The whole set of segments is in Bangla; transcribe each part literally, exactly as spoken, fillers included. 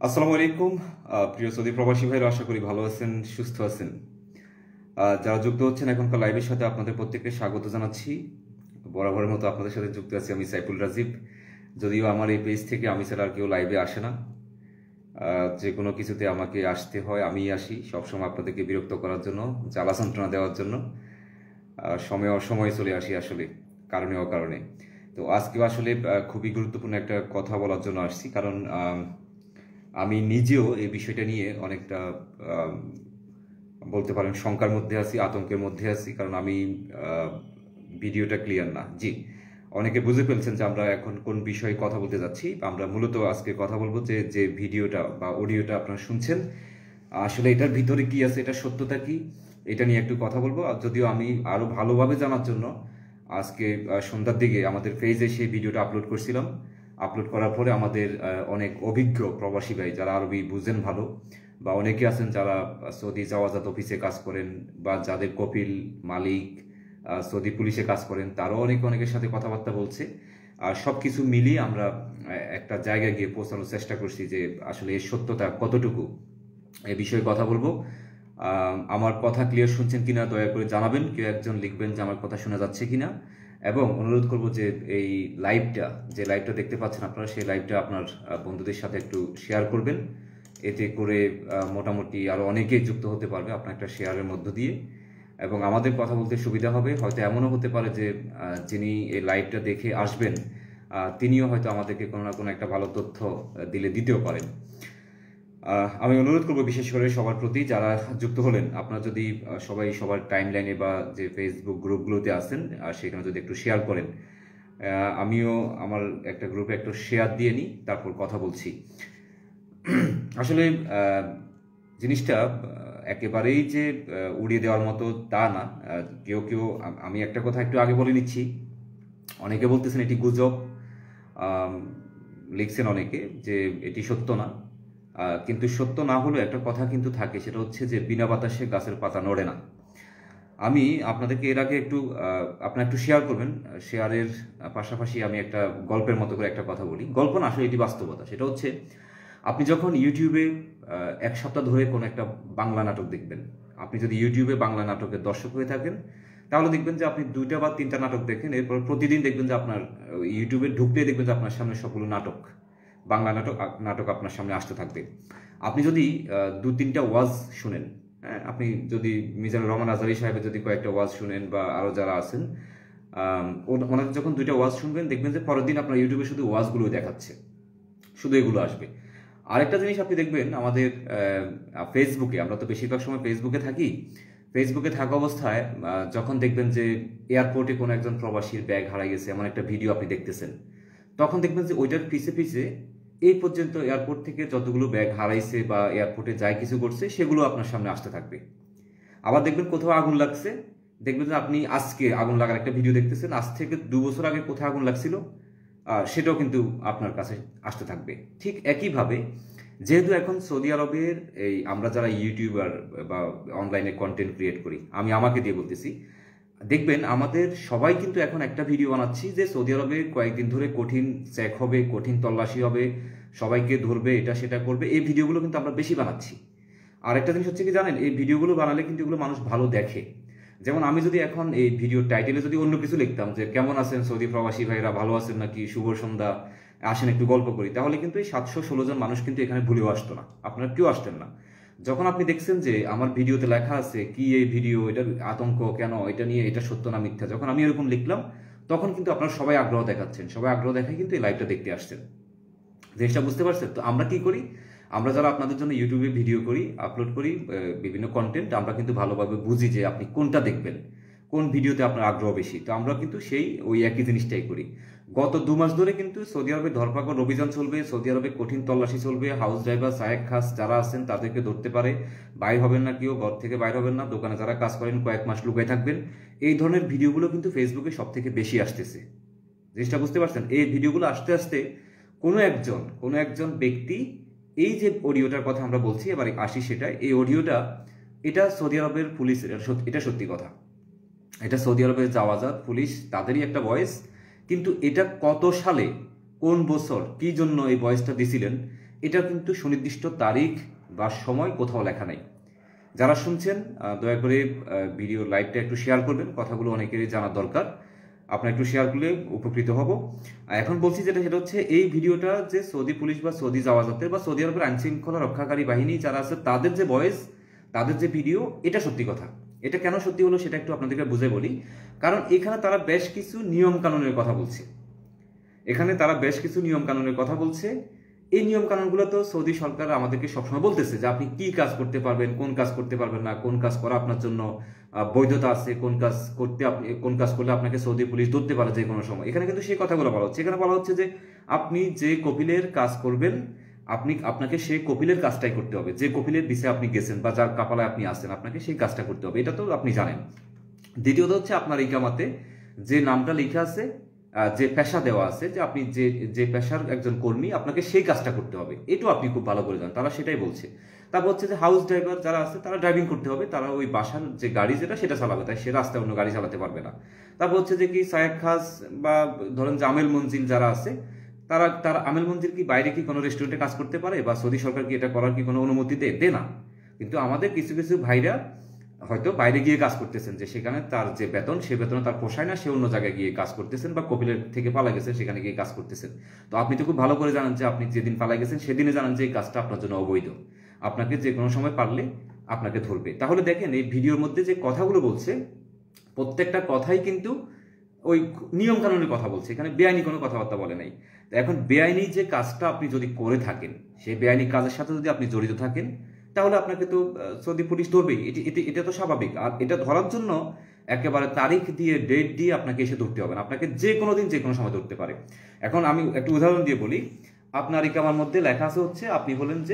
আসসালামু আলাইকুম। প্রিয় সৌদি প্রবাসী ভাইরা, আশা করি ভালো আছেন, সুস্থ আছেন। যারা যুক্ত হচ্ছেন এখনকার লাইভের সাথে আপনাদের প্রত্যেককে স্বাগত জানাচ্ছি। বরাবরের মতো আপনাদের সাথে যুক্ত আছি আমি সাইফুল রাজীব। যদিও আমার এই পেজ থেকে আমি ছাড়া আর কেউ লাইভে আসে না, যে কোনো কিছুতে আমাকে আসতে হয়, আমিই আসি সবসময় আপনাদেরকে বিরক্ত করার জন্য, জ্বালা যন্ত্রণা দেওয়ার জন্য। সময় অসময়ে চলে আসি আসলে, কারণে অকারণে। তো আজকেও আসলে খুবই গুরুত্বপূর্ণ একটা কথা বলার জন্য আসছি, কারণ আমি নিজেও এই বিষয়টা নিয়ে অনেকটা বলতে পারেন শঙ্কার মধ্যে আছি, আতঙ্কের মধ্যে আছি, কারণ আমি ভিডিওটা ক্লিয়ার না। জি, অনেকে বুঝে ফেলছেন যে আমরা এখন কোন বিষয়ে কথা বলতে যাচ্ছি। আমরা মূলত আজকে কথা বলবো যে যে ভিডিওটা বা অডিওটা আপনারা শুনছেন, আসলে এটার ভিতরে কি আছে, এটা সত্যতা কি, এটা নিয়ে একটু কথা বলবো। আর যদিও আমি আরো ভালোভাবে জানার জন্য আজকে সন্ধ্যার দিকে আমাদের পেজে সেই ভিডিওটা আপলোড করছিলাম। আপলোড করার পরে আমাদের অনেক অভিজ্ঞ প্রবাসী ভাই, যারা আরবি বুঝেন ভালো, বা অনেকে আছেন যারা সৌদি জাওয়াজাত অফিসে কাজ করেন, বা যাদের কপিল মালিক সৌদি পুলিশে কাজ করেন, তারাও অনেকে অনেকের সাথে কথাবার্তা বলছে। আর সব কিছু মিলিয়ে আমরা একটা জায়গায় গিয়ে পৌঁছানোর চেষ্টা করছি যে আসলে এর সত্যতা কতটুকু, এ বিষয়ে কথা বলবো। আমার কথা ক্লিয়ার শুনছেন কিনা দয়া করে জানাবেন, কেউ একজন লিখবেন যে আমার কথা শোনা যাচ্ছে কিনা। এবং অনুরোধ করব যে এই লাইভটা, যে লাইভটা দেখতে পাচ্ছেন আপনারা, সেই লাইভটা আপনার বন্ধুদের সাথে একটু শেয়ার করবেন। এতে করে মোটামুটি আরও অনেকেই যুক্ত হতে পারবে আপনার একটা শেয়ারের মধ্য দিয়ে, এবং আমাদের কথা বলতে সুবিধা হবে। হয়তো এমনও হতে পারে যে যিনি এই লাইভটা দেখে আসবেন তিনিও হয়তো আমাদেরকে কোনো না কোনো একটা ভালো তথ্য দিলে দিতেও পারেন। আমি অনুরোধ করবো বিশেষ করে সবার প্রতি, যারা যুক্ত হলেন, আপনারা যদি সবাই সবার টাইম লাইনে বা যে ফেসবুক গ্রুপগুলোতে আছেন সেখানে যদি একটু শেয়ার করেন। আমিও আমার একটা গ্রুপে একটু শেয়ার দিয়ে নিই, তারপর কথা বলছি। আসলে জিনিসটা একেবারেই যে উড়িয়ে দেওয়ার মতো তা না। কেউ কেউ, আমি একটা কথা একটু আগে বলে নিচ্ছি, অনেকে বলতেছেন এটি গুজব, লিখছেন অনেকে যে এটি সত্য না। কিন্তু সত্য না হলেও একটা কথা কিন্তু থাকে, সেটা হচ্ছে যে বিনা বাতাসে গাছের পাতা নড়ে না। আমি আপনাদেরকে এর আগে একটু আপনারা একটু শেয়ার করবেন, শেয়ারের পাশাপাশি আমি একটা গল্পের মতো করে একটা কথা বলি। গল্প না, আসলে এটি বাস্তবতা। সেটা হচ্ছে, আপনি যখন ইউটিউবে এক সপ্তাহ ধরে কোনো একটা বাংলা নাটক দেখবেন, আপনি যদি ইউটিউবে বাংলা নাটকের দর্শক হয়ে থাকেন, তাহলে দেখবেন যে আপনি দুইটা বা তিনটা নাটক দেখেন, এরপর প্রতিদিন দেখবেন যে আপনার ইউটিউবে ঢুকতে দেখবেন যে আপনার সামনে সবগুলো নাটক, বাংলা নাটক নাটক আপনার সামনে আসতে থাকবে। আপনি যদি দু তিনটা ওয়াজ শুনেন, হ্যাঁ, আপনি যদি মিজানুর রহমান আজহারী সাহেবের যদি কয়েকটা ওয়াজ শুনেন, বা আরও যারা আছেন ওনাদের যখন দুইটা ওয়াজ শুনবেন, দেখবেন যে পরের দিন আপনার ইউটিউবে শুধু ওয়াজগুলো দেখাচ্ছে, শুধু এগুলো আসবে। আরেকটা জিনিস আপনি দেখবেন, আমাদের ফেসবুকে, আমরা তো বেশিরভাগ সময় ফেসবুকে থাকি, ফেসবুকে থাকা অবস্থায় যখন দেখবেন যে এয়ারপোর্টে কোনো একজন প্রবাসীর ব্যাগ হারাই গেছে, এমন একটা ভিডিও আপনি দেখতেছেন, তখন দেখবেন যে ওইটার পিছে পিছে এই পর্যন্ত এয়ারপোর্ট থেকে যতগুলো ব্যাগ হারাইছে বা এয়ারপোর্টে যাই কিছু করছে, সেগুলো আপনার সামনে আসতে থাকবে। আবার দেখবেন কোথাও আগুন লাগছে, দেখবেন যে আপনি আজকে আগুন লাগার একটা ভিডিও দেখতেছেন, আজ থেকে দু বছর আগে কোথায় আগুন লাগছিল সেটাও কিন্তু আপনার কাছে আসতে থাকবে। ঠিক একইভাবে, যেহেতু এখন সৌদি আরবের এই আমরা যারা ইউটিউবার বা অনলাইনে কন্টেন্ট ক্রিয়েট করি, আমি আমাকে দিয়ে বলতেছি, দেখবেন আমাদের সবাই কিন্তু এখন একটা ভিডিও বানাচ্ছি যে সৌদি আরবে কয়েকদিন ধরে কঠিন চেক হবে, কঠিন তল্লাশি হবে, সবাইকে ধরবে, এটা সেটা করবে, এই ভিডিওগুলো কিন্তু আমরা বেশি বানাচ্ছি। আর একটা জিনিস হচ্ছে কি জানেন, এই ভিডিওগুলো বানালে কিন্তু এগুলো মানুষ ভালো দেখে। যেমন আমি যদি এখন এই ভিডিওর টাইটেলে যদি অন্য কিছু লিখতাম যে কেমন আছেন সৌদি প্রবাসী ভাইরা, ভালো আছেন নাকি, শুভ সন্ধ্যা, আসেন একটু গল্প করি, তাহলে কিন্তু এই সাতশো ষোলো জন মানুষ কিন্তু এখানে ভুলেও আসতো না, আপনারা কেউ আসতেন না। যখন আপনি দেখছেন যে আমার ভিডিওতে লেখা আছে কি এই ভিডিও, এটার আতঙ্ক কেন, এটা নিয়ে, এটা সত্য না মিথ্যা, যখন আমি এরকম লিখলাম, তখন কিন্তু আপনারা সবাই আগ্রহ দেখাচ্ছেন, সবাই আগ্রহ দেখায় কিন্তু এই লাইভটা দেখতে আসছেন। জিনিসটা বুঝতে পারছেন তো? আমরা কি করি, আমরা যারা আপনাদের জন্য ইউটিউবে ভিডিও করি, আপলোড করি বিভিন্ন কন্টেন্ট, আমরা কিন্তু ভালোভাবে বুঝি যে আপনি কোনটা দেখবেন, কোন ভিডিওতে আপনার আগ্রহ বেশি। তো আমরা কিন্তু সেই ওই একই জিনিসটাই করি। গত দু মাস ধরে কিন্তু সৌদি আরবে ধরপাকড় অভিযান চলবে, সৌদি আরবে কঠিন তল্লাশি চলবে। হাউস ড্রাইভার, সাহেব খাস যারা আছেন তাদেরকে ধরতে পারে, বাইর হবেন না, কেউ ঘর থেকে বাইর হবেন না, দোকানে যারা কাজ করেন কয়েক মাস লুকায় থাকবেন। এই ধরনের ভিডিওগুলো কিন্তু ফেসবুকে সব থেকে বেশি আসতেছে। জিনিসটা বুঝতে পারছেন? এই ভিডিওগুলো আসতে আসতে কোনো একজন কোনো একজন ব্যক্তি, এই যে অডিওটার কথা আমরা বলছি, এবার আসি সেটা, এই অডিওটা, এটা সৌদি আরবের পুলিশের, এটা সত্যি কথা, এটা সৌদি আরবের জাওয়াজাত পুলিশ, তাদেরই একটা ভয়েস। কিন্তু এটা কত সালে, কোন বছর, কি জন্য এই ভয়েসটা দিছিলেন, এটা কিন্তু সুনির্দিষ্ট তারিখ বা সময় কোথাও লেখা নেই। যারা শুনছেন দয়া করে ভিডিও লাইভটা একটু শেয়ার করবেন, কথাগুলো অনেকেরই জানার দরকার, আপনার একটু শেয়ার করলে উপকৃত হব। এখন বলছি যেটা সেটা হচ্ছে এই ভিডিওটা যে সৌদি পুলিশ বা সৌদি জাওয়াজাতের বা সৌদি আরবের আইনশৃঙ্খলা রক্ষাকারী বাহিনী যারা আছে তাদের যে ভয়েস, তাদের যে ভিডিও, এটা সত্যি কথা। এটা কেন সত্যি হলো সেটা একটু আপনাদেরকে বুঝে বলি। কারণ এখানে তারা বেশ কিছু নিয়ম কানুনের কথা বলছে, এখানে তারা বেশ কিছু নিয়ম কানুনের কথা বলছে। এই নিয়ম কানুনগুলো তো সৌদি সরকার আমাদেরকে সবসময় বলতেছে যে আপনি কি কাজ করতে পারবেন, কোন কাজ করতে পারবেন না, কোন কাজ করা আপনার জন্য বৈধতা আছে, কোন কাজ করতে আপনি কোন কাজ করলে আপনাকে সৌদি পুলিশ ধরতে পারে যে কোনো সময়। এখানে কিন্তু সেই কথাগুলো বলা হচ্ছে। এখানে বলা হচ্ছে যে আপনি যে কপিলের কাজ করবেন, আপনি আপনাকে সেই কপিলের কাজটাই করতে হবে, যে কপিলের বিষয়ে আপনি গেছেন বা যার কাপালায় আপনি আসছেন আপনাকে সেই কাজটা করতে হবে, এটা তো আপনি জানেন। দ্বিতীয়ত হচ্ছে আপনার ইকামাতে যে নামটা লেখা আছে, যে পেশা দেওয়া আছে, যে আপনি যে যে পেশার একজন কর্মী আপনাকে সেই কাজটা করতে হবে, এটাও আপনি খুব ভালো করে জানেন, তারা সেটাই বলছে। তারপর হচ্ছে যে হাউস ড্রাইভার যারা আছে তারা ড্রাইভিং করতে হবে, তারা ওই বাসার যে গাড়ি যেটা সেটা চালাবে, তাই সে রাস্তায় অন্য গাড়ি চালাতে পারবে না। তারপর হচ্ছে যে কি সায়েক খাস বা ধরেন যে আমেল মঞ্জিল যারা আছে তারা তারা আমেল মঞ্জিল কি বাইরে কি কোনো রেস্টুরেন্টে কাজ করতে পারে বা সৌদি সরকার কি এটা করার কি কোনো অনুমতি দেয়? দে না। কিন্তু আমাদের কিছু কিছু ভাইরা হয়তো বাইরে গিয়ে কাজ করতেছেন, যে সেখানে তার যে বেতন সে বেতনে তার পোষায় না, সে অন্য জায়গায় গিয়ে কাজ করতেছেন বা কপিলের থেকে পালা গেছেন সেখানে গিয়ে কাজ করতেছেন। তো আপনি তো খুব ভালো করে জানেন যে আপনি যেদিন পালা গেছেন সেদিনে জানেন যে এই কাজটা আপনার জন্য অবৈধ, আপনাকে যে কোনো সময় পারলে আপনাকে ধরবে। তাহলে দেখেন এই ভিডিওর মধ্যে যে কথাগুলো বলছে প্রত্যেকটা কথাই কিন্তু ওই নিয়ম কানুনের কথা বলছে, এখানে বেআইনি কোনো কথাবার্তা বলে নাই। এখন বেআইনি যে কাজটা আপনি যদি করে থাকেন, সেই বেআইনি কাজের সাথে যদি আপনি জড়িত থাকেন তাহলে আপনাকে তো সৌদি পুলিশ ধরবেই, এটা তো স্বাভাবিক। আর এটা ধরার জন্য একেবারে তারিখ দিয়ে ডেট দিয়ে আপনাকে এসে ধরতে হবে না, আপনাকে যে কোনো দিন যে কোনো সময় ধরতে পারে। এখন আমি একটা উদাহরণ দিয়ে বলি, আপনার ইকামার মধ্যে লেখা আছে হচ্ছে আপনি হলেন যে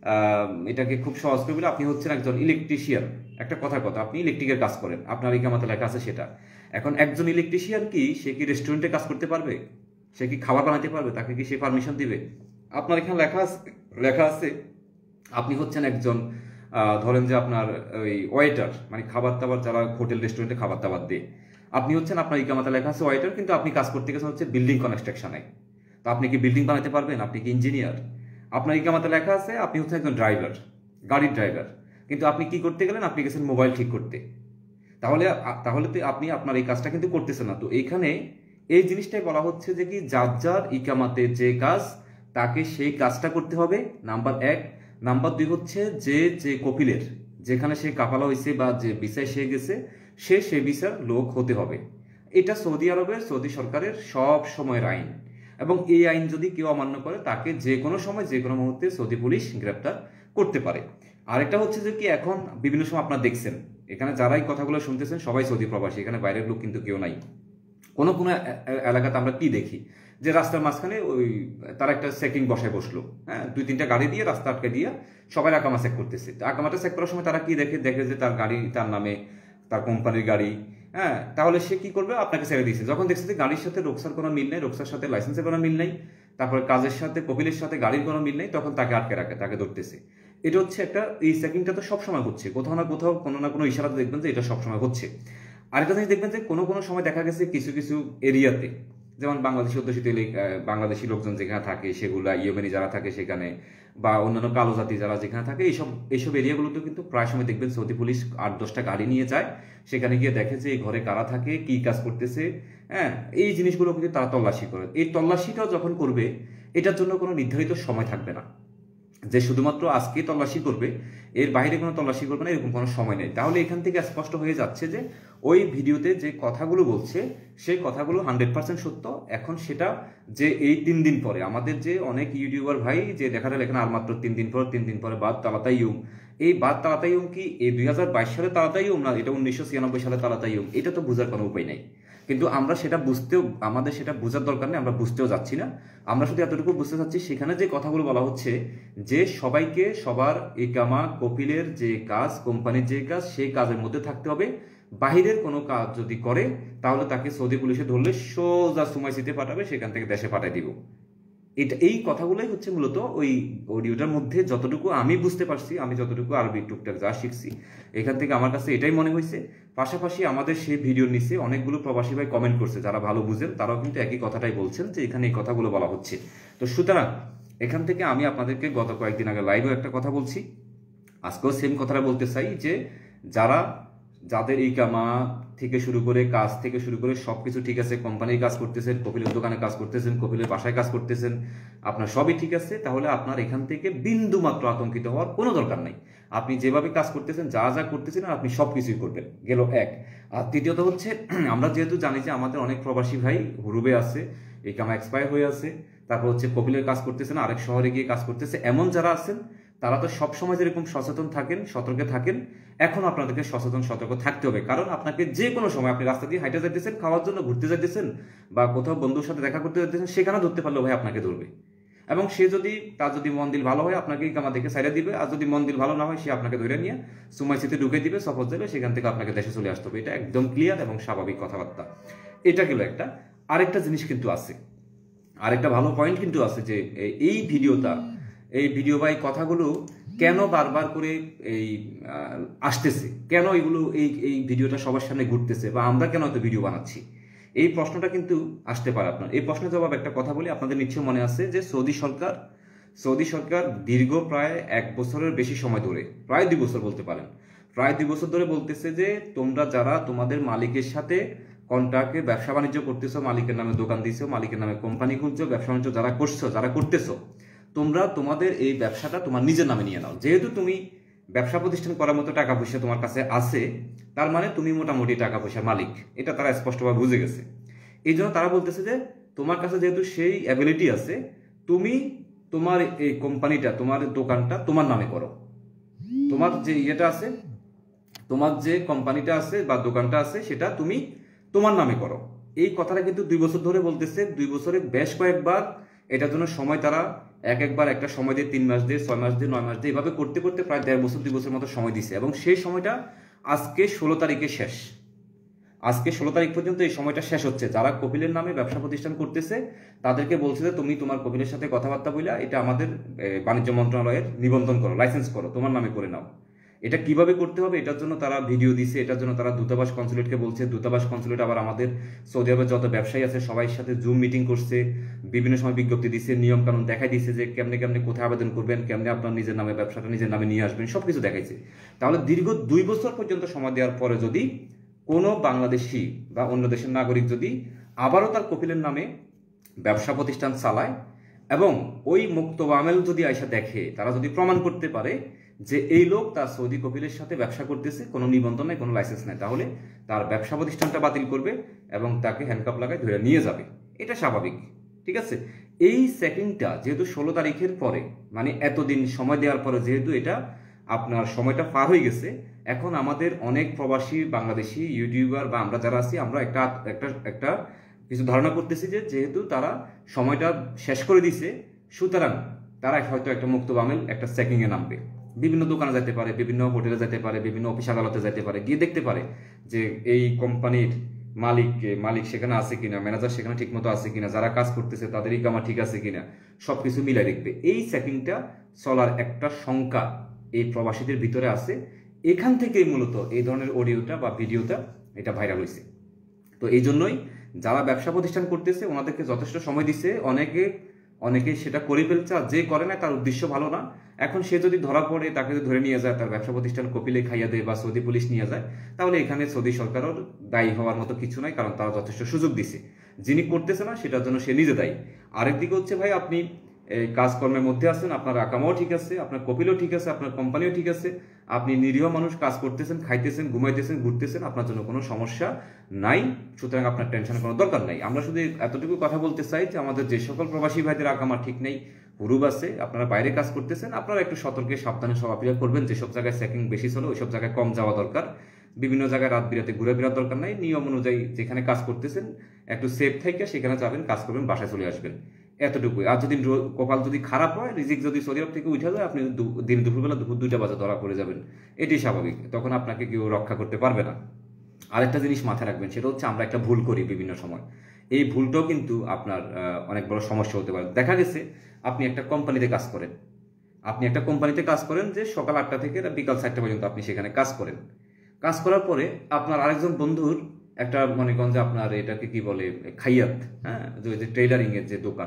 এটাকে খুব সহজ করে বলে আপনি হচ্ছেন একজন ইলেকট্রিশিয়ান, একটা কথার কথা, আপনি ইলেকট্রিকের কাজ করেন, আপনার ইকামাতে লেখা আছে সেটা। এখন একজন ইলেকট্রিশিয়ান কি সে কি রেস্টুরেন্টে কাজ করতে পারবে? সে কি খাবার বানাতে পারবে? তাকে কি সে পারমিশন দিবে? আপনার এখানে লেখা আছে লেখা আছে আপনি হচ্ছেন একজন ধরেন যে আপনার ওই ওয়েটার, মানে খাবার দাবার যারা হোটেল রেস্টুরেন্টে খাবার দাবার দেয়, আপনি হচ্ছেন, আপনার ইকামাতে লেখা আছে ওয়েটার, কিন্তু আপনি কাজ করতে গেছেন হচ্ছে বিল্ডিং কনস্ট্রাকশনে। তো আপনি কি বিল্ডিং বানাতে পারবেন? আপনি কি ইঞ্জিনিয়ার? আপনার ইকামাতে লেখা আছে আপনি হচ্ছেন একজন ড্রাইভার, গাড়ির ড্রাইভার, কিন্তু আপনি কি করতে গেলেন? আপনি গেছেন মোবাইল ঠিক করতে। তাহলে তাহলে তো আপনি আপনার এই কাজটা কিন্তু করতেছেন না। তো এইখানে এই জিনিসটাই বলা হচ্ছে যে কি যার যার ইকামাতে যে কাজ তাকে সেই কাজটা করতে হবে, নাম্বার এক। নাম্বার দুই হচ্ছে যে যে কপিলের যেখানে সে কাপালা হয়েছে বা যে ভিসায় সে গেছে সে সে ভিসার লোক হতে হবে। এটা সৌদি আরবের সৌদি সরকারের সব সময়ের আইন, এবং এই আইন যদি কেউ অমান্য করে তাকে যে কোনো সময় যে কোনো মুহূর্তে সৌদি পুলিশ গ্রেপ্তার করতে পারে। আরেকটা হচ্ছে যে কি এখন বিভিন্ন সময় আপনারা দেখছেন এখানে যারাই কথাগুলো শুনতেছেন সবাই সৌদি প্রবাসী, এখানে বাইরের লোক কিন্তু কেউ নাই। কোনো কোনো এলাকাতে আমরা কি দেখি যে রাস্তার মাঝখানে ওই তারা একটা চেকিং বসায় বসলো, হ্যাঁ, দুই তিনটা গাড়ি দিয়ে রাস্তা আটকে দিয়ে সবাই আকামা চেক করতেছে। আকামাটা চেক করার সময় তারা কি দেখে দেখে যে তার গাড়ি তার নামে, তার কোম্পানির গাড়ি, হ্যাঁ, তাহলে সে কি করবে? আপনাকে ছেড়ে দিয়েছে। যখন দেখছে যে গাড়ির সাথে রোকসার কোনো মিল নেই, রোকসার সাথে লাইসেন্সের কোনো মিল নেই, তারপরে কাজের সাথে কপিলের সাথে গাড়ির কোনো মিল নেই, তখন তাকে আটকে রাখে, তাকে ধরতেছে। এটা হচ্ছে একটা, এই চেকিংটা তো সবসময় হচ্ছে, কোথাও না কোথাও কোনো না কোনো ইশারাতে দেখবেন যে এটা সবসময় হচ্ছে। আরেকটা জিনিস দেখবেন যে কোনো কোনো সময় দেখা গেছে কিছু কিছু এরিয়াতে, যেমন বাংলাদেশি অধ্যুষিত বাংলাদেশি লোকজন যেখানে থাকে সেগুলা, ইয়েমেনি যারা থাকে সেখানে, বা অন্যান্য কালো জাতি যারা যেখানে থাকে, এইসব এইসব এরিয়াগুলোতে কিন্তু প্রায় সময় দেখবেন সৌদি পুলিশ আট দশটা গাড়ি নিয়ে যায়, সেখানে গিয়ে দেখে যে এই ঘরে কারা থাকে, কি কাজ করতেছে, হ্যাঁ, এই জিনিসগুলো কিন্তু তারা তল্লাশি করে। এই তল্লাশিটাও যখন করবে এটার জন্য কোনো নির্ধারিত সময় থাকবে না যে শুধুমাত্র আজকে তল্লাশি করবে, এর বাইরে কোনো তল্লাশি করবে না, এরকম কোনো সময় নেই। তাহলে এখান থেকে স্পষ্ট হয়ে যাচ্ছে যে ওই ভিডিওতে যে কথাগুলো বলছে সেই কথাগুলো হান্ড্রেড পার্সেন্ট সত্য। এখন সেটা যে এই তিন দিন পরে আমাদের যে অনেক ইউটিউবার ভাই যে দেখাটা লেখেন আর মাত্র তিন দিন পর তিন দিন পরে বাদ তালাতাইয়ুম, এই বাদ তালাতাইয়ুম কি এই দুই হাজার বাইশ সালে তালাতাইয়ুম না এটা উনিশশো ছিয়ানব্বই সালে তালাতাইয়ুম? এটা তো বোঝার কোনো উপায় নাই। কিন্তু আমরা সেটা বুঝতেও, আমাদের সেটা বোঝার দরকার নেই, আমরা বুঝতেও যাচ্ছি না। আমরা শুধু এতটুকু বুঝতে চাচ্ছি সেখানে যে কথাগুলো বলা হচ্ছে যে সবাইকে সবার ইকামা কপিলের যে কাজ, কোম্পানির যে কাজ, সেই কাজের মধ্যে থাকতে হবে। বাহিরের কোনো কাজ যদি করে তাহলে তাকে সৌদি পুলিশে ধরলে সোজা সুমাইসিতে পাঠাবে, সেখান থেকে দেশে পাঠিয়ে দিব। এটা এই কথাগুলোই হচ্ছে মূলত ওই অডিওটার মধ্যে যতটুকু আমি বুঝতে পারছি, আমি যতটুকু আরবি টুকটাক যা শিখছি এখান থেকে আমার কাছে এটাই মনে হয়েছে। পাশাপাশি আমাদের সেই ভিডিওর নিচে অনেকগুলো প্রবাসী ভাই কমেন্ট করছে, যারা ভালো বুঝেন তারাও কিন্তু একই কথাটাই বলছেন যে এখানে এই কথাগুলো বলা হচ্ছে। তো সুতরাং এখান থেকে আমি আপনাদেরকে গত কয়েকদিন আগে লাইভেও একটা কথা বলছি, আজকেও সেম কথাটা বলতে চাই যে যারা যাদের ইকামা থেকে শুরু করে কাজ থেকে শুরু করে সব কিছু ঠিক আছে, কোম্পানির কাজ করতেছেন, কপিলের দোকানে কাজ করতেছেন, কপিলের বাসায় কাজ করতেছেন, আপনার সবই ঠিক আছে, তাহলে আপনার এখান থেকে বিন্দু মাত্র আতঙ্কিত হওয়ার কোনো দরকার নাই। আপনি যেভাবে কাজ করতেছেন, যা যা করতেছেন, আপনি সব কিছুই করবেন, গেল এক। আর দ্বিতীয়ত হচ্ছে, আমরা যেহেতু জানি যে আমাদের অনেক প্রবাসী ভাই হুরুবে আছে, ইকামা এক্সপায়ার হয়ে আছে, তারপর হচ্ছে কপিলের কাজ করতেছেন, আরেক শহরে গিয়ে কাজ করতেছে, এমন যারা আছেন তারা তো সবসময় যেরকম সচেতন থাকেন, সতর্কে থাকেন, এখন আপনাদেরকে সচেতন সতর্ক থাকতে হবে। কারণ আপনাকে যে কোনো সময় আপনি রাস্তা দিয়ে হাইটে যাইতেছেন, খাওয়ার জন্য ঘুরতে যাইতেছেন, বা কোথাও বন্ধুর সাথে দেখা করতে যাইতেছেন, সেখানে ধরতে পারলেও ভাই আপনাকে ধরবে। এবং সে যদি তার যদি মন দিল ভালো হয় আপনাকে ইকামা দেখে সাইডে দিবে, আর যদি মন দিল ভালো না হয় সে আপনাকে ধরে নিয়ে সুমাইসিতে ঢুকে দিবে, সফর দেবে, সেখান থেকে আপনাকে দেশে চলে আসতে হবে। এটা একদম ক্লিয়ার এবং স্বাভাবিক কথাবার্তা। এটা গেল একটা। আরেকটা জিনিস কিন্তু আছে, আরেকটা ভালো পয়েন্ট কিন্তু আছে যে এই ভিডিওটা, এই ভিডিও বা এই কথাগুলো কেন বারবার করে এই আসতেছে, কেন এগুলো এই এই ভিডিওটা সবার সামনে ঘুরতেছে, বা আমরা কেন এত ভিডিও বানাচ্ছি, এই প্রশ্নটা কিন্তু আসতে পারে আপনার। এই প্রশ্নের জবাব একটা কথা বলি, আপনাদের নিশ্চয় মনে আছে যে সৌদি সরকার সৌদি সরকার দীর্ঘ প্রায় এক বছরের বেশি সময় ধরে, প্রায় দুই বছর বলতে পারেন, প্রায় দুই বছর ধরে বলতেছে যে তোমরা যারা তোমাদের মালিকের সাথে কন্ট্রাক্টে ব্যবসা বাণিজ্য করতেছো, মালিকের নামে দোকান দিছো, মালিকের নামে কোম্পানি খুলছো, ব্যবসা বাণিজ্য যারা করছো, যারা করতেছো, তোমরা তোমাদের এই ব্যবসাটা তোমার নিজের নামে নিয়ে নাও। যেহেতু তুমি ব্যবসা প্রতিষ্ঠান করার মতো টাকা পয়সা তোমার কাছে আছে, তার মানে তুমি মোটামুটি টাকা পয়সার মালিক, এটা তারা স্পষ্টভাবে বুঝে গেছে। এই জন্য তারা বলতেছে যে তোমার কাছে যেহেতু সেই অ্যাবিলিটি আছে, তুমি তোমার এই কোম্পানিটা, তোমার দোকানটা তোমার নামে করো, তোমার যে ইয়েটা আছে, তোমার যে কোম্পানিটা আছে বা দোকানটা আছে, সেটা তুমি তোমার নামে করো। এই কথাটা কিন্তু দুই বছর ধরে বলতেছে, দুই বছরে বেশ কয়েকবার এটার জন্য সময় তারা এক একবার একটা সময় দিয়ে তিন মাস দিয়ে, ছয় মাস দিয়ে, নয় মাস দিয়ে, এইভাবে করতে করতে প্রায় দেড় বছর দুই বছর মতো সময় দিছে। এবং সেই সময়টা আজকে ষোলো তারিখে শেষ, আজকে ষোলো তারিখ পর্যন্ত এই সময়টা শেষ হচ্ছে। যারা কপিলের নামে ব্যবসা প্রতিষ্ঠান করতেছে তাদেরকে বলছে যে তুমি তোমার কপিলের সাথে কথাবার্তা বলে এটা আমাদের বাণিজ্য মন্ত্রণালয়ের নিবন্ধন করো, লাইসেন্স করো, তোমার নামে করে নাও। এটা কিভাবে করতে হবে এটার জন্য তারা ভিডিও দিছে, এটার জন্য তারা দূতাবাস কনসুলেটকে বলছে, দূতাবাস কনসুলেট আবার আমাদের সৌদি আরবের যত ব্যবসায়ী আছে সবাই সাথে জুম মিটিং করছে, বিভিন্ন সময় বিজ্ঞপ্তি দিচ্ছে, নিয়ম কানুন দেখাই দিচ্ছে যে কেমনে কেমনে কোথায় আবেদন করবেন, কেমনে আপনার নিজের নামে ব্যবসাটা নিজের নামে নিয়ে আসবেন, সবকিছু দেখাইছে। তাহলে দীর্ঘ দুই বছর পর্যন্ত সময় দেওয়ার পরে যদি কোনো বাংলাদেশি বা অন্য দেশের নাগরিক যদি আবারও তার কপিলের নামে ব্যবসা প্রতিষ্ঠান চালায় এবং ওই মুক্তবা আমেল যদি আইসা দেখে, তারা যদি প্রমাণ করতে পারে যে এই লোক তার সৌদি কপিলের সাথে ব্যবসা করতেছে, কোনো নিবন্ধন নেই, কোনো লাইসেন্স নেই, তাহলে তার ব্যবসা প্রতিষ্ঠানটা বাতিল করবে এবং তাকে হ্যান্ডকাপ লাগায় ধরে নিয়ে যাবে। এটা স্বাভাবিক, ঠিক আছে। এই সেকেন্ডটা যেহেতু ষোলো তারিখের পরে, মানে এতদিন সময় দেওয়ার পরে যেহেতু এটা আপনার সময়টা পার হয়ে গেছে, এখন আমাদের অনেক প্রবাসী বাংলাদেশি ইউটিউবার বা আমরা যারা আছি, আমরা একটা একটা একটা কিছু ধারণা করতেছি যে যেহেতু তারা সময়টা শেষ করে দিছে, সুতরাং তারা হয়তো একটা মুক্তবা আমেল একটা চেকিংয়ে নামবে, বিভিন্ন দোকানে যেতে পারে, বিভিন্ন হোটেলে যেতে পারে, বিভিন্ন অফিস আদালতে যেতে পারে, গিয়ে দেখতে পারে যে এই কোম্পানির মালিক মালিক সেখানে আছে কিনা, ম্যানেজার সেখানে ঠিক মতো আছে কিনা, যারা কাজ করতেছে তাদের ইকামা ঠিক আছে কিনা, সবকিছু মিলাই দেখবে। এই চেকিংটা চলার একটা শঙ্কা এই প্রবাসীদের ভিতরে আছে। এখান থেকেই মূলত এই ধরনের অডিওটা বা ভিডিওটা এটা ভাইরাল হয়েছে। তো এই জন্যই যারা ব্যবসা প্রতিষ্ঠান করতেছে ওনাদেরকে যথেষ্ট সময় দিচ্ছে, অনেকে অনেকে সেটা করে ফেলছে, আর যে করে না তার উদ্দেশ্য ভালো না। এখন সে যদি ধরা পড়ে, তাকে যদি ধরে নিয়ে যায়, তার ব্যবসা প্রতিষ্ঠান কপিলে খাইয়া দেয় বা সৌদি পুলিশ নিয়ে যায়, তাহলে এখানে সৌদি সরকারও দায়ী হওয়ার মতো কিছু নাই, কারণ তারা যথেষ্ট সুযোগ দিছে। যিনি করতেছে না সেটার জন্য সে নিজে দায়ী। আরেকদিকে হচ্ছে ভাই, আপনি এই কাজকর্মের মধ্যে আছেন, আপনার আকামাও ঠিক আছে, আপনার কপিলও ঠিক আছে, আপনার কোম্পানিও ঠিক আছে, আপনি নিরীহ মানুষ কাজ করতেছেন, খাইতেছেন, ঘুমাইতেছেন, ঘুরতেছেন, আপনার জন্য কোনো সমস্যা নাই, সুতরাং আপনার টেনশনের কোনো দরকার নাই। আমরা শুধু এতটুকু কথা বলতে চাই যে আমাদের যে সকল প্রবাসী ভাইদের আকামা ঠিক নেই, হুরুব আছে, আপনারা বাইরে কাজ করতেছেন, আপনারা একটু সতর্কে সাবধানে চলাফেরা করবেন। যেসব জায়গায় চেকিং বেশি চলে ওইসব জায়গায় কম যাওয়া দরকার, বিভিন্ন জায়গায় রাত বিরাতে ঘুরে ফেরার দরকার নাই, নিয়ম অনুযায়ী যেখানে কাজ করতেছেন একটু সেফ থেকে সেখানে যাবেন, কাজ করবেন, বাসায় চলে আসবেন, এতটুকুই। আর যদি কপাল যদি খারাপ হয়, রিজিক যদি সৌদি আরব থেকে উঠে যায়, আপনি দিন দুপুরবেলা দুপুর দুইটা বাজে ধরা পড়ে যাবেন, এটি স্বাভাবিক, তখন আপনাকে কেউ রক্ষা করতে পারবে না। আরেকটা জিনিস মাথায় রাখবেন, সেটা হচ্ছে আমরা একটা ভুল করি বিভিন্ন সময়, এই ভুলটাও কিন্তু আপনার অনেক বড় সমস্যা হতে পারে। দেখা গেছে আপনি একটা কোম্পানিতে কাজ করেন, আপনি একটা কোম্পানিতে কাজ করেন যে সকাল আটটা থেকে বিকাল চারটা পর্যন্ত আপনি সেখানে কাজ করেন। কাজ করার পরে আপনার আরেকজন বন্ধুর একটা মনে করেন যে আপনার এটাকে কি বলে খাইয়াত, হ্যাঁ, যে টেইলারিং এর যে দোকান,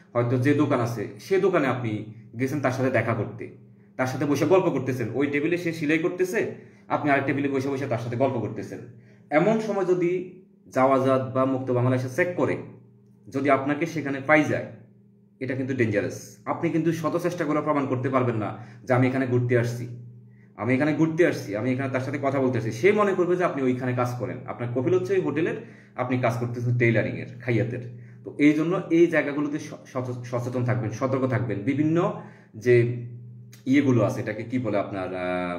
হয়তো যে দোকান আছে সে দোকানে আপনি গেছেন তার সাথে দেখা করতে, তার সাথে বসে গল্প করতেছেন, ওই টেবিলে সে সেলাই করতেছে, আপনি আরেক টেবিলে বসে বসে তার সাথে গল্প করতেছেন। এমন সময় যদি জাওয়াজাত বা মুক্ত বাংলা এসে চেক করে, যদি আপনাকে সেখানে পাই যায়, এটা কিন্তু ডেঞ্জারাস। আপনি কিন্তু শত চেষ্টা করে প্রমাণ করতে পারবেন না যে আমি এখানে ঘুরতে আসছি, আমি এখানে ঘুরতে আসছি, আমি এখানে তার সাথে কথা বলতেছি। সে মনে করবে যে আপনি ওইখানে কাজ করেন, আপনার কফিল হচ্ছে ওই হোটেলের, আপনি কাজ করতেছেন টেইলারিং এর, খাইয়াতের। তো এই জন্য এই জায়গাগুলোতে সচেতন থাকবেন, সতর্ক থাকবেন। বিভিন্ন যে ইয়েগুলো আছে, এটাকে কি বলে আপনার,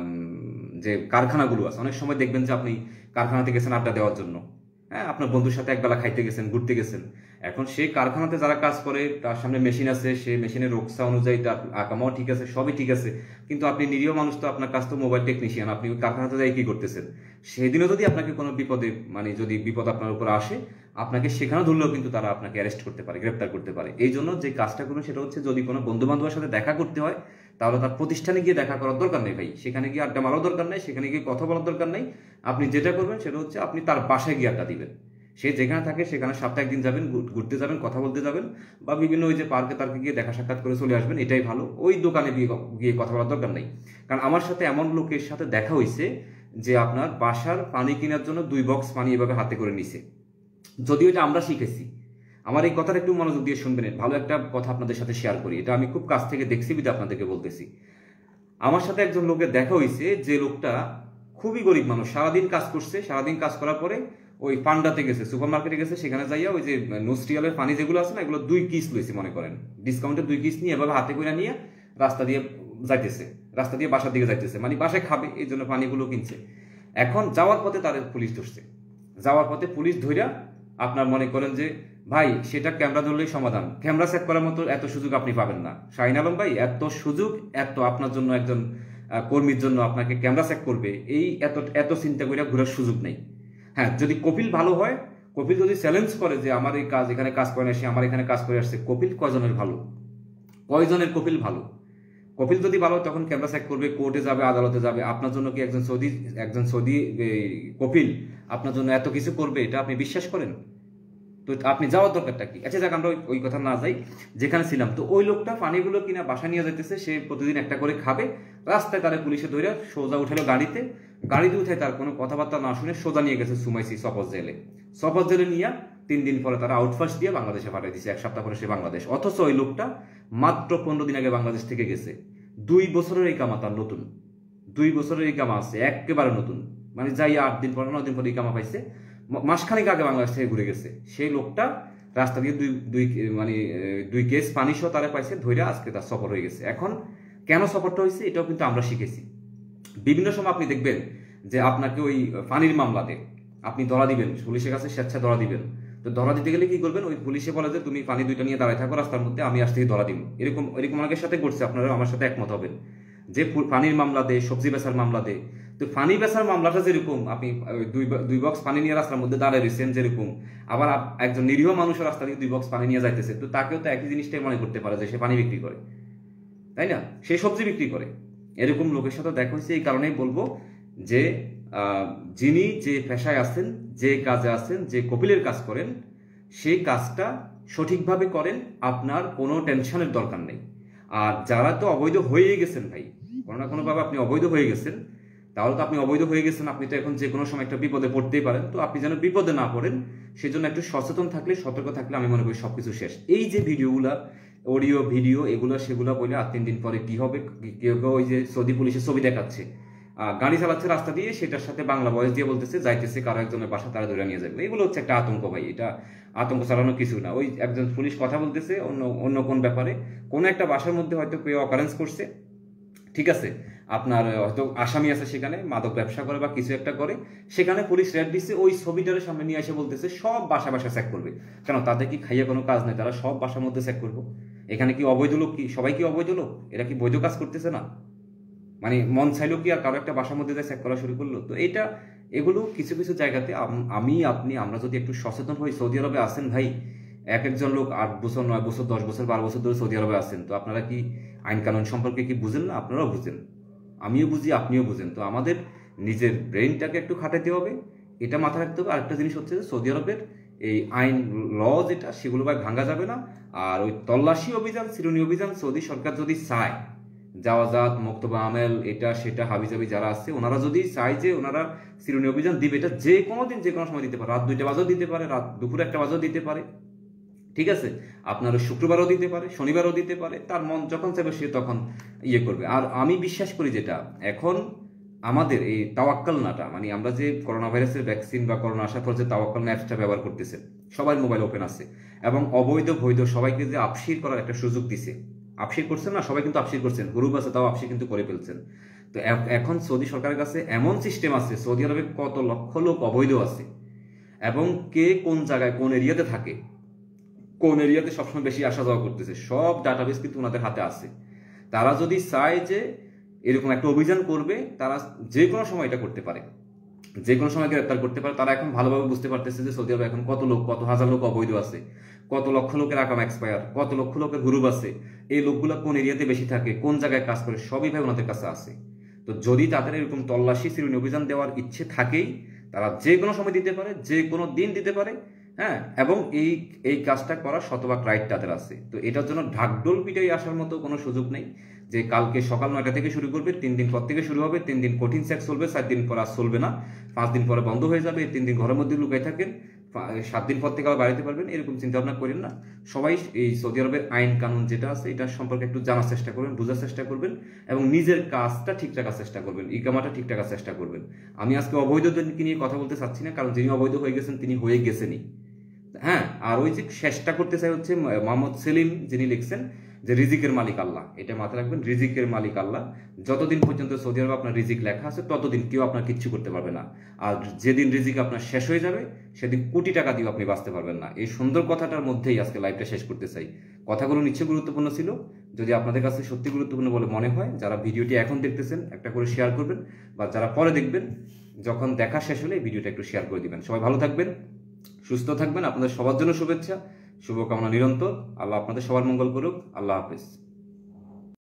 যে কারখানাগুলো আছে, অনেক সময় দেখবেন যে আপনি কারখানাতে গেছেন আড্ডা দেওয়ার জন্য, হ্যাঁ, আপনার বন্ধুর সাথে একবেলা খাইতে গেছেন, ঘুরতে গেছেন। এখন সেই কারখানাতে যারা কাজ করে তার সামনে মেশিন আছে, সেই মেশিনের রোকসা অনুযায়ী তার আকামাও ঠিক আছে, সবই ঠিক আছে, কিন্তু আপনি নিরীহ মানুষ, তো আপনার কাজ তো মোবাইল টেকনিশিয়ান, আপনি ওই কারখানাতে যাই কি করতেছেন? সেদিনও যদি আপনাকে কোনো বিপদে, মানে যদি বিপদ আপনার উপর আসে, আপনাকে সেখানে ধরলেও কিন্তু তারা আপনাকে অ্যারেস্ট করতে পারে, গ্রেপ্তার করতে পারে। এই জন্য যে কাজটা করুন সেটা হচ্ছে, যদি কোনো বন্ধু বান্ধবের সাথে দেখা করতে হয় তাহলে তার প্রতিষ্ঠানে গিয়ে দেখা করার দরকার নেই ভাই, সেখানে গিয়ে আড্ডা মারার দরকার নেই, সেখানে গিয়ে কথা বলার দরকার নেই। আপনি যেটা করবেন সেটা হচ্ছে আপনি তার বাসায় গিয়ে আড্ডা দিবেন। সে যেখানে থাকে সেখানে সপ্তাহে একদিন যাবেন, ঘুরতে যাবেন, কথা বলতে যাবেন, বা বিভিন্ন ওই যে পার্কে তার্কে গিয়ে দেখা সাক্ষাৎ করে চলে আসবেন, এটাই ভালো। ওই দোকানে গিয়ে গিয়ে কথা বলার দরকার নেই। কারণ আমার সাথে এমন লোকের সাথে দেখা হয়েছে যে আপনার বাসার পানি কেনার জন্য দুই বক্স পানি এভাবে হাতে করে নিছে। যদিও এটা আমরা শিখেছি। আমার এই কথাটা একটু মনোযোগ দিয়ে শুনবেন, ভালো একটা কথা আপনাদের সাথে শেয়ার করি, এটা আমি খুব কাছ থেকে দেখছি বিধে আপনাদেরকে বলতেছি। আমার সাথে একজন লোকের দেখা হয়েছে, যে লোকটা খুবই গরিব মানুষ, সারাদিন কাজ করছে, সারাদিন কাজ করার পরে ওই পান্ডাতে গেছে, সুপার মার্কেটে গেছে, সেখানে যাইয়া ওই যে নোস্ট্রিয়ালের পানি যেগুলো আছে না, এগুলো দুই কিস লইছে মনে করেন, ডিসকাউন্টে দুই কিস নিয়ে এভাবে হাতে করে নিয়ে রাস্তা দিয়ে যাইতেছে, রাস্তা দিয়ে বাসার দিকে যাইতেছে, মানে বাসায় খাবে এই জন্য পানিগুলো কিনছে। এখন যাওয়ার পথে তাদের পুলিশ ধরছে, যাওয়ার পথে পুলিশ ধইরা আপনার মনে করেন যে ভাই সেটা ক্যামেরা ধরলেই সমাধান, ক্যামেরা চেক করার মতো এত সুযোগ আপনি পাবেন না শাহিন আলম ভাই, এত সুযোগ, এত আপনার জন্য একজন কর্মীর জন্য আপনাকে ক্যামেরা চেক করবে, এই এত এত চিন্তা করে ঘোরার সুযোগ নেই। হ্যাঁ, যদি কপিল ভালো হয়, কপিল যদি চ্যালেঞ্জ করে যে আমার এই কাজ এখানে কাজ করে আসে, আমার এখানে কাজ করে আসছে, কপিল কয়জনের ভালো, কয়জনের কপিল ভালো? কপিল যদি ভালো তখন ক্যামেরা চেক করবে, কোর্টে যাবে, আদালতে যাবে। আপনার জন্য কি একজন সৌদি একজন সৌদি কপিল আপনার জন্য এত কিছু করবে, এটা আপনি বিশ্বাস করেন? তো আপনি যাওয়ার দরকারটা কি? আচ্ছা যাক, আমরা ওই কথা না যাই, যেখানে ছিলাম। তো ওই লোকটা পানিগুলো কিনা বাসা নিয়ে যাইতেছে, সে প্রতিদিন একটা করে খাবে, রাস্তায় তারা পুলিশে ধরে সোজা উঠালো গাড়িতে, গাড়িতে উঠে তার কোনো কথাবার্তা না শুনে সোজা নিয়ে গেছে সুমাইসি সপজ জেলে, সপজ জেলে নিয়ে তিন দিন পরে তারা আউটফার্স দিয়ে বাংলাদেশে পাঠিয়ে দিচ্ছে, এক সপ্তাহ পরে সে বাংলাদেশ। অথচ ওই লোকটা মাত্র পনেরো দিন আগে বাংলাদেশ থেকে গেছে, দুই বছরের এই কামা তার নতুন, দুই বছরের এই কামা আছে একেবারে নতুন, মানে যাই আট দিন পর নয় দিন পরে এই কামা পাইছে, মাসখানেক আগে বাংলাদেশ থেকে ঘুরে গেছে। সেই লোকটা রাস্তা দিয়ে দুই দুই মানে দুই কেস পানি সহ তারা পাইছে, ধৈর্য আজকে তার সফর হয়ে গেছে। এখন কেন সফরটা হয়েছে এটাও কিন্তু আমরা শিখেছি। বিভিন্ন সময় আপনি দেখবেন যে আপনাকে ওই পানির মামলাতে আপনি ধরা দিবেন, পুলিশের কাছে স্বেচ্ছা ধরা দিবেন। তো ধরা দিতে গেলে কি করবেন, ওই পুলিশে বলে যে তুমি পানি দুইটা নিয়ে দাঁড়ায় থাকো রাস্তার মধ্যে, আমি আজ থেকে ধরা দিব। এরকম এরকম অনেকের সাথে করছে, আপনারা আমার সাথে একমত হবেন, যে পানির মামলা দেয়, সবজি বেচার মামলা দেয়। তো পানি বেচার মামলাটা যেরকম আপনি দুই দুই বক্স পানি নিয়ে রাস্তার মধ্যে দাঁড়ায় রয়েছেন যেরকম, আবার একজন নিরীহ মানুষের রাস্তা দিয়ে দুই বক্স পানি নিয়ে যাইতেছে, তো তাকেও তো একই জিনিসটাই মনে করতে পারে যে সে পানি বিক্রি করে, তাই না? সে সবজি বিক্রি করে। এরকম লোকের সাথে দেখা হয়েছে। এই কারণেই বলবো যে যিনি যে পেশায় আছেন, যে কাজে আছেন, যে কপিলের কাজ করেন, সেই কাজটা সঠিকভাবে করেন, আপনার কোনো টেনশনের দরকার নেই। আর যারা তো অবৈধ হয়ে গেছেন ভাই, কোনো না কোনোভাবে আপনি অবৈধ হয়ে গেছেন, তাহলে তো আপনি অবৈধ হয়ে গেছেন, আপনি তো এখন যে কোনো সময় একটা বিপদে পড়তেই পারেন। তো আপনি যেন বিপদে না পড়েন সেজন্য একটু সচেতন থাকলে, সতর্ক থাকলে আমি মনে করি সবকিছু শেষ। এই যে ভিডিওগুলা, অডিও ভিডিও এগুলো সেগুলো বলে আর তিন দিন পরে কি হবে, কেউ কেউ ওই যে সৌদি পুলিশের ছবি দেখাচ্ছে, গাড়ি চালাচ্ছে রাস্তা দিয়ে, সেটার সাথে বাংলা ভয়েস দিয়ে বলতেছে যাইতেছে কারো একজনের বাসা, তারা ধরে নিয়ে যাবে। এগুলো হচ্ছে একটা আতঙ্ক ভাই, এটা আতঙ্ক চালানো কিছু না। ওই একজন পুলিশ কথা বলতেছে অন্য অন্য কোন ব্যাপারে, কোনো একটা বাসার মধ্যে হয়তো কেউ অকারেন্স করছে, ঠিক আছে, আপনার হয়তো আসামি আছে সেখানে, মাদক ব্যবসা করে বা কিছু একটা করে, সেখানে পুলিশ রেড দিচ্ছে, ওই ছবিটার সামনে নিয়ে এসে বলতেছে সব বাসা বাসা চেক করবে। কেন? তাদের কি খাইয়া কোনো কাজ নেই, তারা সব বাসার মধ্যে চেক করবো? এখানে কি অবৈধ লোক? কি সবাই কি অবৈধ লোক? এরা কি বৈধ কাজ করতেছে না? মানে মন চাইলো কি আর কারো একটা বাসার মধ্যে যায় চেক করা শুরু করলো? তো এটা এগুলো কিছু কিছু জায়গাতে আমি আপনি আমরা যদি একটু সচেতন হই। সৌদি আরবে আছেন ভাই, এক একজন লোক আট বছর নয় বছর দশ বছর বারো বছর ধরে সৌদি আরবে আছেন। তো আপনারা কি আইন কানুন সম্পর্কে কি বুঝেন না? আপনারাও বুঝেন, আমিও বুঝি, আপনিও বুঝেন। তো আমাদের নিজের ব্রেইনটাকে একটু খাটাতে হবে, এটা মাথায় রাখতে হবে। আরেকটা জিনিস হচ্ছে যে সৌদি আরবের এই আইন ল যেটা সেগুলো ভাই ভাঙা যাবে না। আর ওই তল্লাশি অভিযান, সিরুনি অভিযান সৌদি সরকার যদি চায়, জাওয়াজাত, মোক্তবা আমেল, এটা সেটা হাবিজাবি যারা আছে ওনারা যদি চায় যে ওনারা সিরুনি অভিযান দিবে, এটা যে কোনো দিন যে কোনো সময় দিতে পারে, রাত দুইটা বাজেও দিতে পারে, রাত দুপুর একটা বাজেও দিতে পারে, ঠিক আছে? আপনার শুক্রবারও দিতে পারে, শনিবারও দিতে পারে, তার মন যখন চাইবে সে তখন ইয়ে করবে। আর আমি বিশ্বাস করি যেটা এখন আমাদের এই তাওয়াক্কাল নাটা, মানে আমরা যে করোনা ভাইরাসের ভ্যাকসিন বা করোনা আসার পর যে তাওয়াক্কাল অ্যাপসটা ব্যবহার করতেছে, সবাই মোবাইল ওপেন আছে, এবং অবৈধ বৈধ সবাইকে যে আপসির করার একটা সুযোগ দিছে, আপসির করছেন না, সবাই কিন্তু আপসির করছেন, গ্রুপ আছে তাও আপসির কিন্তু করে ফেলছেন। তো এখন সৌদি সরকারের কাছে এমন সিস্টেম আছে, সৌদি আরবে কত লক্ষ লোক অবৈধ আছে, এবং কে কোন জায়গায় কোন এরিয়াতে থাকে, কোন এরিয়াতে সবসময় বেশি আসা যাওয়া করতেছে, সব ডাটাবেস কিন্তু ওনাদের হাতে আছে। তারা যদি চায় যে এরকম একটা অভিযান করবে, তারা যে কোনো সময় এটা করতে পারে, যে কোনো সময় গ্রেপ্তার করতে পারে। তারা এখন ভালোভাবে বুঝতে পারতেছে যে সৌদি আরবে এখন কত লোক, কত হাজার লোক অবৈধ আছে, কত লক্ষ লোকের আকাম এক্সপায়ার, কত লক্ষ লোকের গ্রুপ আছে, এই লোকগুলো কোন এরিয়াতে বেশি থাকে, কোন জায়গায় কাজ করে, সবই ভাই ওনাদের কাছে আছে। তো যদি তাদের এরকম তল্লাশি সিরুনি অভিযান দেওয়ার ইচ্ছে থাকেই, তারা যে কোনো সময় দিতে পারে, যে কোনো দিন দিতে পারে, হ্যাঁ। এবং এই এই কাজটা করার শতভাগ রাইট তাদের আছে। তো এটার জন্য ঢাকঢোল পিটাই আসার মতো কোনো সুযোগ নেই যে কালকে সকাল নয়টা থেকে শুরু করবে, তিন দিন পর থেকে শুরু হবে, তিন দিন কঠিন সেক্স চলবে, চার দিন পর আর চলবে না, পাঁচ দিন পরে বন্ধ হয়ে যাবে, তিন দিন ঘরের মধ্যে লুকাই থাকেন, সাত দিন পর থেকে আবার বাড়িতে পারবেন, এরকম চিন্তা ভাবনা করেন না। সবাই এই সৌদি আরবের আইন কানুন যেটা আছে এটা সম্পর্কে একটু জানার চেষ্টা করবেন, বোঝার চেষ্টা করবেন, এবং নিজের কাজটা ঠিক রাখার চেষ্টা করবেন, ইকামাটা ঠিক রাখার চেষ্টা করবেন। আমি আজকে অবৈধদেরকে নিয়ে কথা বলতে চাচ্ছি না, কারণ যিনি অবৈধ হয়ে গেছেন তিনি হয়ে গেছেনই, হ্যাঁ। আর ওই যে শেষটা করতে চাই হচ্ছে মোহাম্মদ সেলিম যিনি লিখছেন যে রিজিকের মালিক আল্লাহ, এটা মাথায় রাখবেন, রিজিকের মালিক আল্লাহ। যতদিন পর্যন্ত সৌদি আরবে আপনার রিজিক লেখা আছে ততদিন কেউ আপনার কিচ্ছু করতে পারবে না। আর যেদিন রিজিক আপনার শেষ হয়ে যাবে সেদিন কোটি টাকা দিয়ে আপনি বাঁচতে পারবেন না। এই সুন্দর কথাটার মধ্যেই আজকে লাইভটা শেষ করতে চাই। কথাগুলো নিশ্চয় গুরুত্বপূর্ণ ছিল। যদি আপনাদের কাছে সত্যি গুরুত্বপূর্ণ বলে মনে হয়, যারা ভিডিওটি এখন দেখতেছেন একটা করে শেয়ার করবেন, বা যারা পরে দেখবেন যখন দেখা শেষ হলে এই ভিডিওটা একটু শেয়ার করে দিবেন। সবাই ভালো থাকবেন, সুস্থ থাকবেন, আপনাদের সবার জন্য শুভেচ্ছা, শুভকামনা নিরন্তর। আল্লাহ আপনাদের সবার মঙ্গল করুক। আল্লাহ হাফেজ।